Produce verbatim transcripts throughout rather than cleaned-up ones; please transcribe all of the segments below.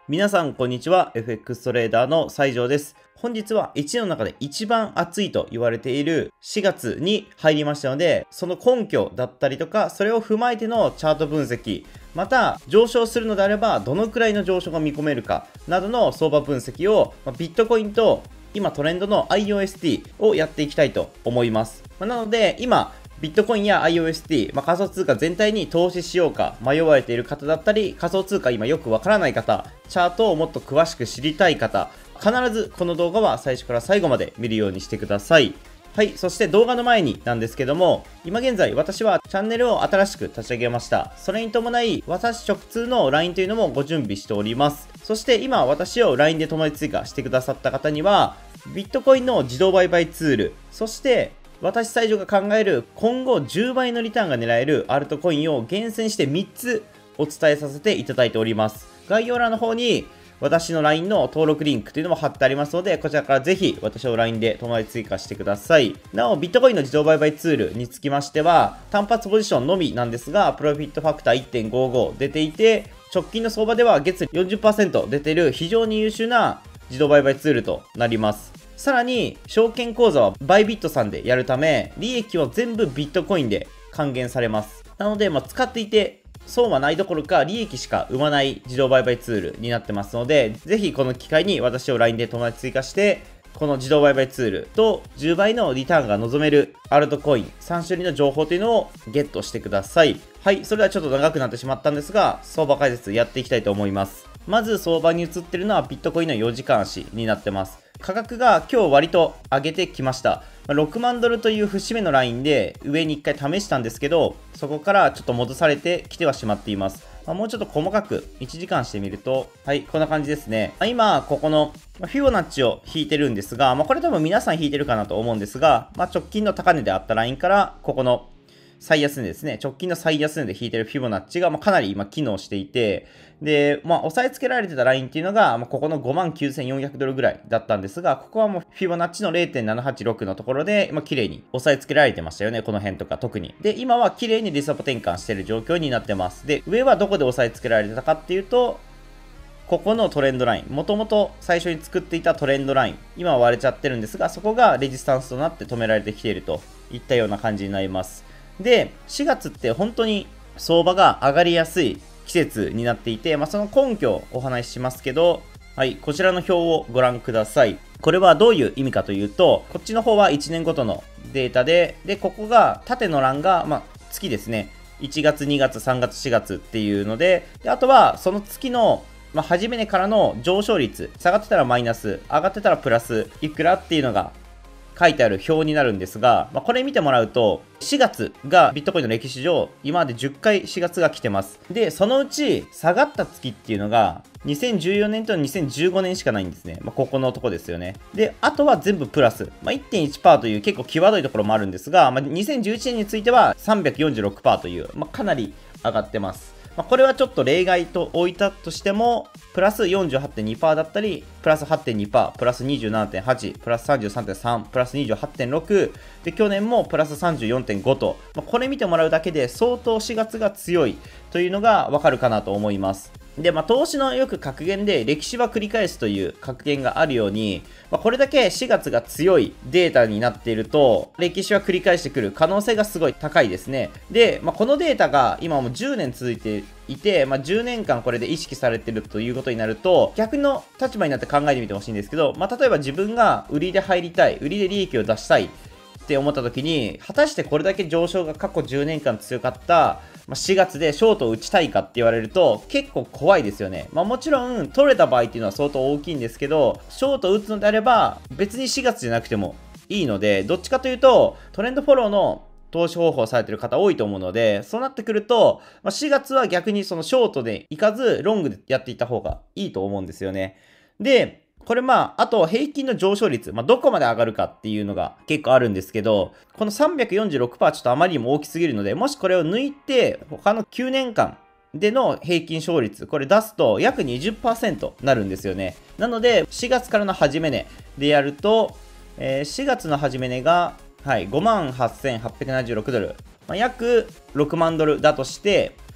皆さん、こんにちは。エフエックス トレーダーの西条です。本日はいちねんの中で一番暑いと言われているしがつに入りましたので、その根拠だったりとか、それを踏まえてのチャート分析、また上昇するのであればどのくらいの上昇が見込めるかなどの相場分析を、まあ、ビットコインと今トレンドの アイオーエスティー をやっていきたいと思います。まあ、なので今、ビットコインや アイオーエスティー、まあ、仮想通貨全体に投資しようか迷われている方だったり、仮想通貨今よくわからない方、チャートをもっと詳しく知りたい方、必ずこの動画は最初から最後まで見るようにしてください。はい、そして動画の前になんですけども、今現在私はチャンネルを新しく立ち上げました。それに伴い、私直通の ライン というのもご準備しております。そして今私を ライン で友達追加してくださった方には、ビットコインの自動売買ツール、そして私西条が考える今後じゅうばいのリターンが狙えるアルトコインを厳選してみっつお伝えさせていただいております。概要欄の方に私の ライン の登録リンクというのも貼ってありますので、こちらからぜひ私を ライン で友達追加してください。なお、ビットコインの自動売買ツールにつきましては、単発ポジションのみなんですが、プロフィットファクター いってんごご 出ていて、直近の相場では月 よんじゅっパーセント 出ている非常に優秀な自動売買ツールとなります。さらに、証券口座はバイビットさんでやるため、利益は全部ビットコインで還元されます。なので、まあ、使っていて、損はないどころか利益しか生まない自動売買ツールになってますので、ぜひこの機会に私を ライン で友達追加して、この自動売買ツールとじゅうばいのリターンが望めるアルトコインさん種類の情報というのをゲットしてください。はい、それではちょっと長くなってしまったんですが、相場解説やっていきたいと思います。まず相場に映ってるのはビットコインのよじかん足になってます。価格が今日割と上げてきました。ろくまんドルという節目のラインで上にいっかい試したんですけど、そこからちょっと戻されてきてはしまっています。まあ、もうちょっと細かくいちじかんしてみると、はい、こんな感じですね。まあ、今、ここのフィボナッチを引いてるんですが、まあ、これ多分皆さん引いてるかなと思うんですが、まあ、直近の高値であったラインから、ここの最安値ですね。直近の最安値で引いてるフィボナッチが、まあ、かなり今機能していて、で、まあ、押さえつけられてたラインっていうのが、まあ、ここの ごまんきゅうせんよんひゃく ドルぐらいだったんですが、ここはもうフィボナッチの れいてんななはちろく のところで、まあ、綺麗に押さえつけられてましたよね。この辺とか特に。で、今は綺麗にリスト転換している状況になってます。で、上はどこで押さえつけられてたかっていうと、ここのトレンドライン、もともと最初に作っていたトレンドライン、今は割れちゃってるんですが、そこがレジスタンスとなって止められてきているといったような感じになります。で、しがつって本当に相場が上がりやすい季節になっていて、まあ、その根拠をお話ししますけど、はい、こちらの表をご覧ください。これはどういう意味かというと、こっちの方はいちねんごとのデータで、で、ここが縦の欄が、まあ、月ですね。いちがつ、にがつ、さんがつ、しがつっていうので、であとはその月のまあ、初め値からの上昇率、下がってたらマイナス、上がってたらプラス、いくらっていうのが書いてある表になるんですが、まあ、これ見てもらうと、しがつがビットコインの歴史上、今までじゅっかいしがつが来てます。で、そのうち下がった月っていうのが、にせんじゅうよねんとにせんじゅうごねんしかないんですね。まあ、ここのとこですよね。で、あとは全部プラス。まあ、いってんいちパーセント という結構際どいところもあるんですが、まあ、にせんじゅういちねんについては さんびゃくよんじゅうろくパーセント という、まあ、かなり上がってます。まあ、これはちょっと例外と置いたとしても、プラス よんじゅうはちてんにパーセント だったり、プラス はちてんにパーセント、プラス にじゅうななてんはち、プラス さんじゅうさんてんさん、プラス にじゅうはちてんろく、で、去年もプラス さんじゅうよんてんご と、まあ、これ見てもらうだけで相当しがつが強いというのがわかるかなと思います。で、まあ、投資のよく格言で歴史は繰り返すという格言があるように、まあ、これだけしがつが強いデータになっていると、歴史は繰り返してくる可能性がすごい高いですね。で、まあ、このデータが今もうじゅうねん続いていて、まあ、じゅうねんかんこれで意識されているということになると、逆の立場になって考えてみてほしいんですけど、まあ、例えば自分が売りで入りたい、売りで利益を出したいって思った時に、果たしてこれだけ上昇が過去じゅうねんかん強かったしがつでショートを打ちたいかって言われると結構怖いですよね。まあもちろん取れた場合っていうのは相当大きいんですけど、ショートを打つのであれば別にしがつじゃなくてもいいので、どっちかというとトレンドフォローの投資方法をされてる方多いと思うので、そうなってくると、まあ、しがつは逆にそのショートでいかずロングでやっていった方がいいと思うんですよね。で、これまあ、あと平均の上昇率、まあ、どこまで上がるかっていうのが結構あるんですけど、この さんびゃくよんじゅうろくパーセント ちょっとあまりにも大きすぎるので、もしこれを抜いて、他のきゅうねんかんでの平均勝率、これ出すと約 にじゅっパーセント なるんですよね。なので、しがつからの始め値でやると、えー、しがつの始め値が、はい、ごまんはっせんはっぴゃくななじゅうろくドル、まあ、約ろくまんドルだとして、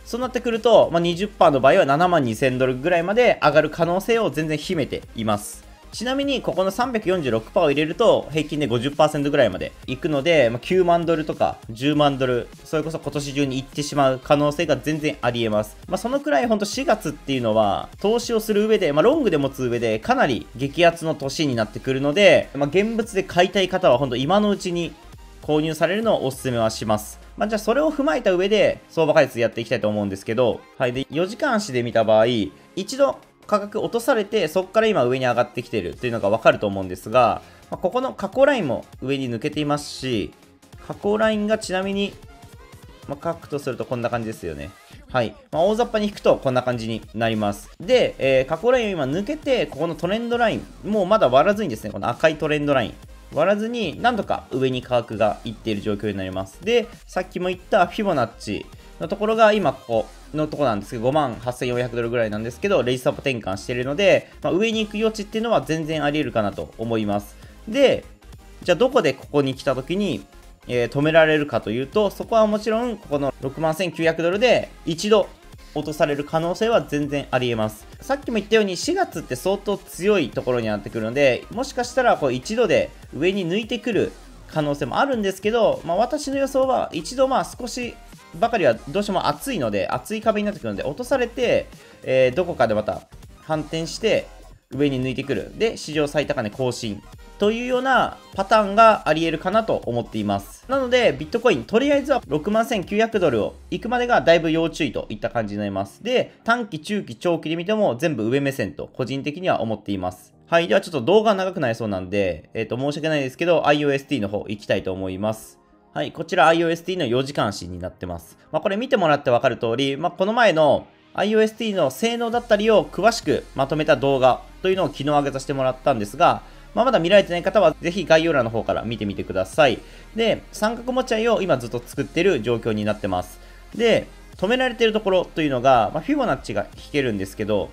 そうなってくると、まあ、にじゅっパーセント の場合はななまんにせんドルぐらいまで上がる可能性を全然秘めています。ちなみに、ここの さんびゃくよんじゅうろくパーセント を入れると、平均で ごじゅっパーセント ぐらいまでいくので、まあ、きゅうまんドルとかじゅうまんドル、それこそ今年中に行ってしまう可能性が全然あり得ます。まあ、そのくらいほんとしがつっていうのは、投資をする上で、まあ、ロングで持つ上で、かなり激アツの年になってくるので、まあ、現物で買いたい方は、ほんと今のうちに購入されるのをお勧めはします。まあ、じゃあそれを踏まえた上で、相場解説やっていきたいと思うんですけど、はい。で、よじかん足で見た場合、一度、価格落とされて、そこから今上に上がってきてるというのがわかると思うんですが、まあ、ここの下降ラインも上に抜けていますし、下降ラインがちなみに、まあ、書くとするとこんな感じですよね。はい。まあ、大雑把に引くとこんな感じになります。で、えー、下降ラインを今抜けて、ここのトレンドライン、もうまだ割らずにですね、この赤いトレンドライン、割らずに何度か上に価格がいっている状況になります。で、さっきも言ったフィボナッチのところが今ここのところなんですけど、ごまんはっせんよんひゃくドルぐらいなんですけど、レイスアップ転換しているので、まあ、上に行く余地っていうのは全然あり得るかなと思います。で、じゃあどこでここに来た時に、えー、止められるかというと、そこはもちろんここのろくまんせんきゅうひゃくドルで一度落とされる可能性は全然あり得ます。さっきも言ったようにしがつって相当強いところになってくるので、もしかしたらこう一度で上に抜いてくる可能性もあるんですけど、まあ、私の予想は一度まあ少しばかりはどうしても厚いので、厚い壁になってくるので、落とされて、えー、どこかでまた反転して上に抜いてくる。で、史上最高値更新というようなパターンがあり得るかなと思っています。なので、ビットコイン、とりあえずはろくまんせんきゅうひゃくドルを行くまでがだいぶ要注意といった感じになります。で、短期、中期、長期で見ても全部上目線と個人的には思っています。はい。ではちょっと動画長くなりそうなんで、えっと、申し訳ないですけど、アイオーエスティー の方行きたいと思います。はい、こちら アイオーエスティー のよじかん足になってます。まあ、これ見てもらってわかる通り、まあ、この前の アイオーエスティー の性能だったりを詳しくまとめた動画というのを昨日上げさせてもらったんですが、まあ、まだ見られてない方はぜひ概要欄の方から見てみてください。で、三角持ち合いを今ずっと作っている状況になってます。で、止められているところというのが、まあ、フィボナッチが引けるんですけど、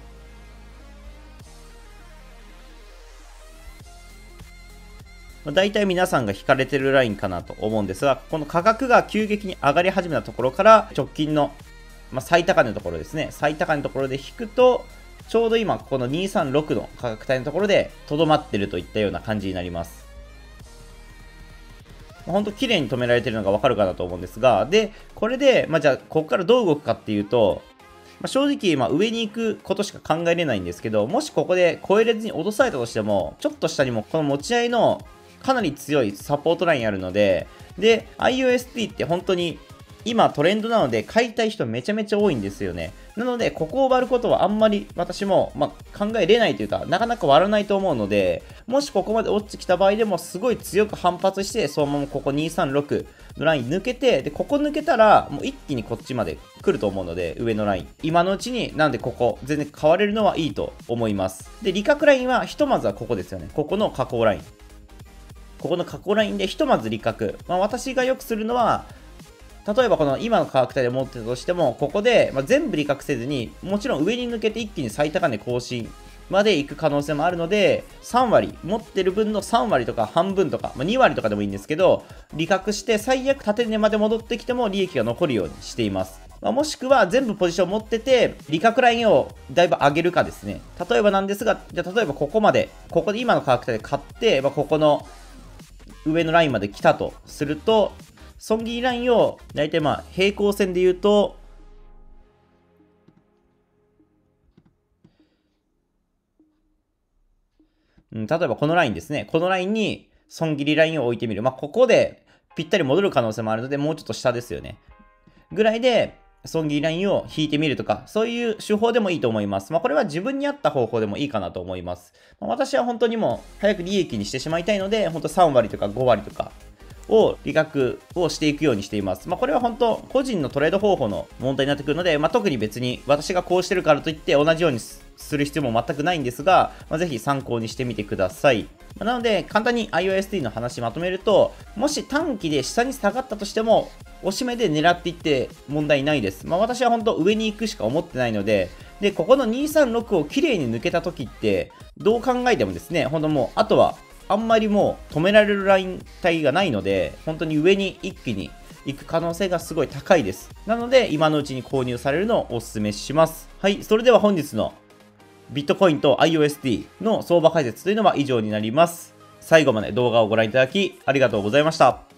大体皆さんが引かれてるラインかなと思うんですが、この価格が急激に上がり始めたところから直近の、まあ、最高値のところですね、最高値のところで引くと、ちょうど今このにひゃくさんじゅうろくの価格帯のところでとどまってるといったような感じになります。ほんと綺麗に止められてるのがわかるかなと思うんですが、で、これで、まあ、じゃあここからどう動くかっていうと、まあ、正直、まあ、上に行くことしか考えれないんですけど、もしここで超えれずに落とされたとしても、ちょっと下にもこの持ち合いのかなり強いサポートラインあるので、で、アイオーエスティー って本当に今トレンドなので買いたい人めちゃめちゃ多いんですよね。なので、ここを割ることはあんまり私も、まあ、考えれないというか、なかなか割らないと思うので、もしここまで落ちてきた場合でもすごい強く反発して、そのままここにひゃくさんじゅうろくのライン抜けて、で、ここ抜けたら、もう一気にこっちまで来ると思うので、上のライン。今のうちに、なんでここ、全然買われるのはいいと思います。で、利確ラインは、ひとまずはここですよね。ここの下降ライン。ここの下降ラインでひとまず利確。まあ、私がよくするのは、例えばこの今の価格帯で持ってたとしても、ここで、まあ、全部利確せずに、もちろん上に抜けて一気に最高値更新まで行く可能性もあるので、さんわり、持ってる分のさんわりとか半分とか、まあ、にわりとかでもいいんですけど、利確して最悪縦値まで戻ってきても利益が残るようにしています。まあ、もしくは全部ポジション持ってて、利確ラインをだいぶ上げるかですね。例えばなんですが、じゃあ例えばここまで、ここで今の価格帯で買って、まあ、ここの上のラインまで来たとすると、損切りラインを大体まあ平行線で言うと、うん、例えばこのラインですね。このラインに損切りラインを置いてみる。まあ、ここでぴったり戻る可能性もあるので、もうちょっと下ですよね。ぐらいで、損切りラインを引いてみるとか、そういう手法でもいいと思います。まあ、これは自分に合った方法でもいいかなと思います。まあ、私は本当にもう早く利益にしてしまいたいので、本当さんわりとかごわりとかを利確をしていくようにしています。まあ、これは本当個人のトレード方法の問題になってくるので、まあ、特に別に私がこうしてるからといって同じようにする必要も全くないんですが、まあ、ぜひ参考にしてみてください。まあ、なので簡単に アイオーエスティー の話まとめると、もし短期で下に下がったとしても押し目で狙っていって問題ないです。まあ、私は本当上に行くしか思ってないので、で、ここのにさんろくをきれいに抜けた時って、どう考えてもですね、本当もう、あとは、あんまりもう止められるライン帯がないので、本当に上に一気にいく可能性がすごい高いです。なので、今のうちに購入されるのをお勧めします。はい、それでは本日のビットコインと アイオーエスディー の相場解説というのは以上になります。最後まで動画をご覧いただきありがとうございました。